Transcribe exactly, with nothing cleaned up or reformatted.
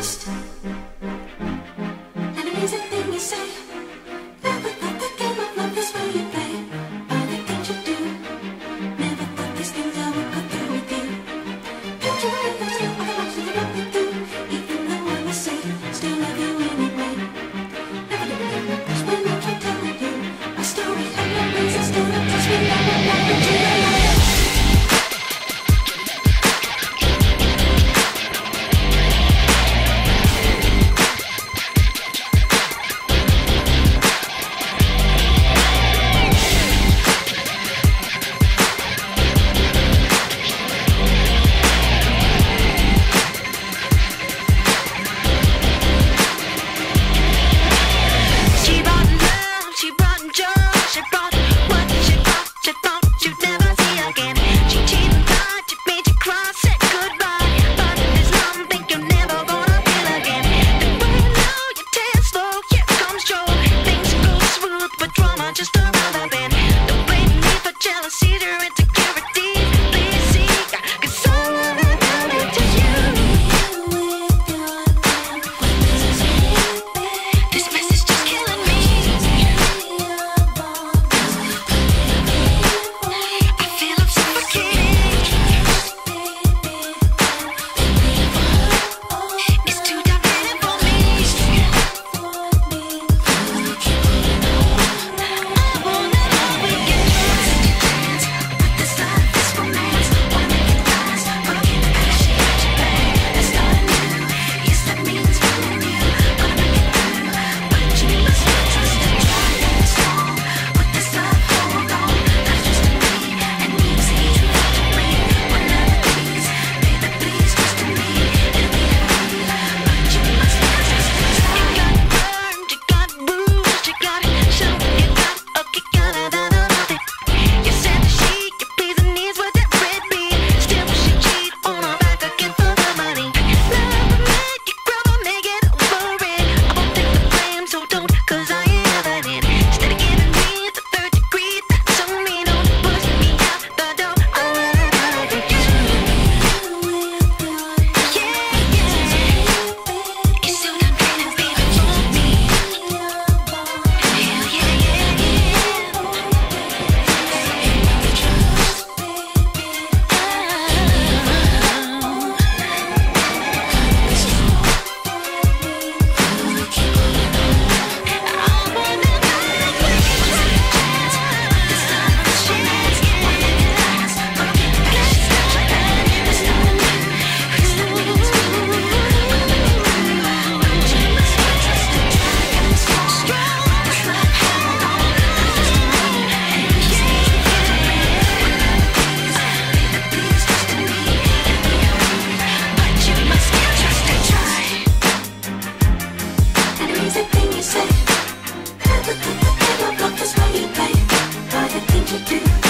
trust. And it means a thing you say. Never thought the game of love is where you play. All the things you do. Never thought these things I would go through with you. Don't you worry, there's no other option to run me through. Even though I'm the same, still love you anyway. Never did believe this when I tried telling you my story. Had no reason, still don't trust me. Now I'm not what you know. Never thought the game of love is where you play. All the things you do.